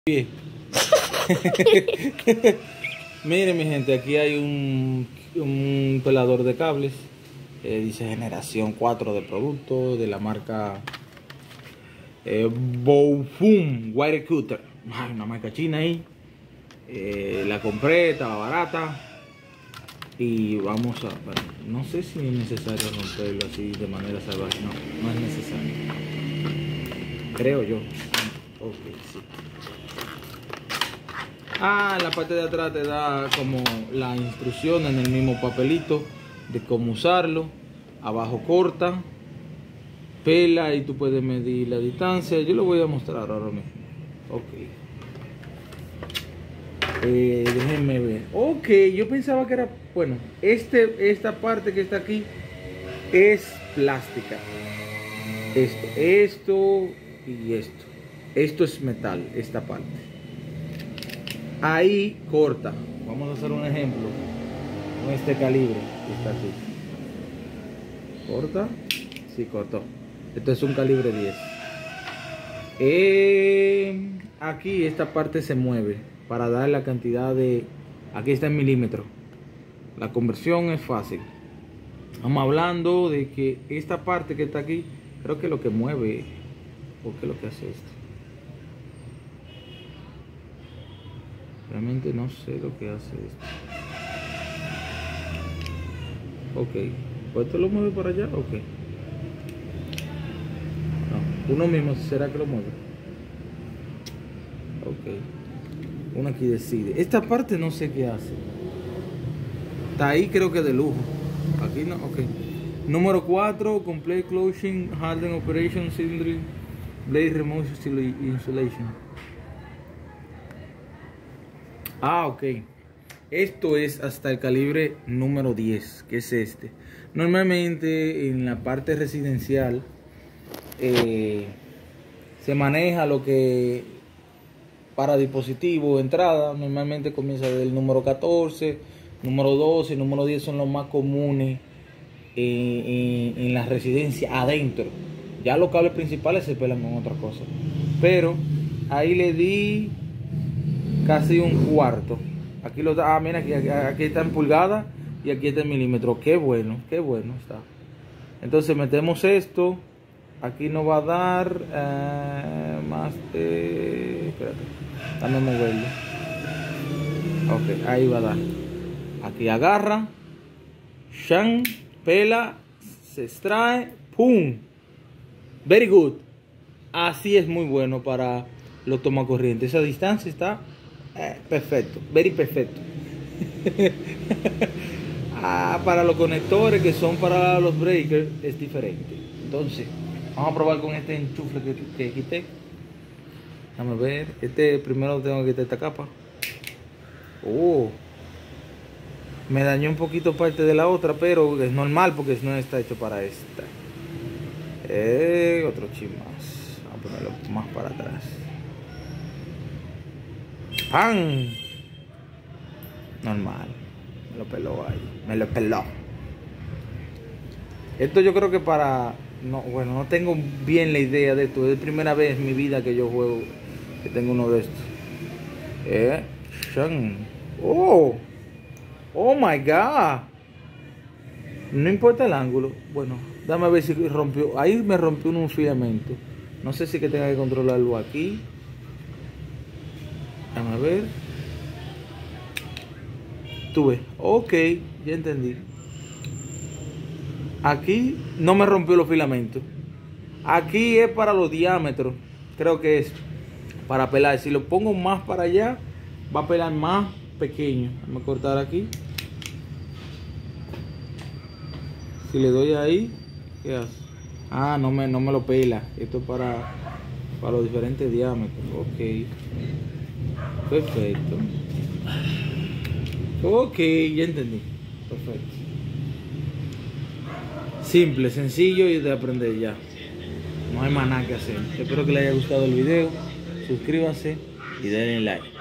Bien. Miren mi gente, aquí hay un pelador de cables, dice generación 4 de producto de la marca Baofeng Wire Cutter. Hay una marca china ahí. La compré, estaba barata. Y vamos a... bueno, no sé si es necesario romperlo así de manera salvaje. No, no es necesario. Creo yo. Ok, sí. En la parte de atrás te da como la instrucción en el mismo papelito de cómo usarlo. Abajo corta, pela y tú puedes medir la distancia. Yo lo voy a mostrar ahora mismo. Ok. Déjenme ver. Ok, yo pensaba que era... bueno, esta parte que está aquí es plástica. Esto y esto. Esto es metal, esta parte. Ahí corta. Vamos a hacer un ejemplo con este calibre que está aquí. ¿Corta? Sí, cortó. Esto es un calibre 10. Aquí esta parte se mueve para dar la cantidad de... aquí está en milímetros. La conversión es fácil. Estamos hablando de que esta parte que está aquí, creo que lo que mueve, ¿o qué es lo que hace esto? Realmente no sé lo que hace esto. Ok. ¿Pues esto lo mueve para allá? Ok. No. Uno mismo, ¿será que lo mueve? Ok. Uno aquí decide. Esta parte no sé qué hace. Está ahí, creo que de lujo. Aquí no, ok. Número 4, Complete Closing, Harden Operation, Cylindric, Blade Remote Insulation. Ok. Esto es hasta el calibre número 10, que es este. Normalmente en la parte residencial se maneja lo que para dispositivo, entrada, normalmente comienza del número 14, número 12, número 10 son los más comunes en la residencia adentro. Ya los cables principales se pelan con otra cosa. Pero ahí le di casi un cuarto. Aquí lo da, mira, aquí está en pulgadas y aquí está en milímetros. Qué bueno está. Entonces metemos esto. Aquí nos va a dar más de... espérate, dame moverlo. Ok, ahí va a dar. Aquí agarra, shan, pela, se extrae, pum. Very good. Así es muy bueno para los tomacorrientes. Esa distancia está perfecto, very perfecto. Para los conectores que son para los breakers es diferente. Entonces vamos a probar con este enchufe que quité. Vamos a ver. Primero tengo que quitar esta capa. Me dañó un poquito parte de la otra, pero es normal porque no está hecho para esta. Otro chin más. Vamos a ponerlo más para atrás. ¡Pam! Normal. Me lo peló ahí. Me lo peló. Esto yo creo que para... no, bueno, no tengo bien la idea de esto. Es la primera vez en mi vida que yo juego, que tengo uno de estos. Oh my God. No importa el ángulo. Bueno, dame a ver si rompió. Ahí me rompió un filamento. No sé si que tenga que controlarlo aquí. Dame a ver. Tuve. Ok, ya entendí. Aquí no me rompió los filamentos. Aquí es para los diámetros. Creo que es para pelar. Si lo pongo más para allá, va a pelar más pequeño. Vamos a cortar aquí. Si le doy ahí, ¿qué hace? No me lo pela. Esto es para los diferentes diámetros. Ok. Perfecto. Ok, ya entendí. Perfecto. Simple, sencillo y de aprender ya. No hay más nada que hacer. Espero que les haya gustado el video. Suscríbanse y denle like.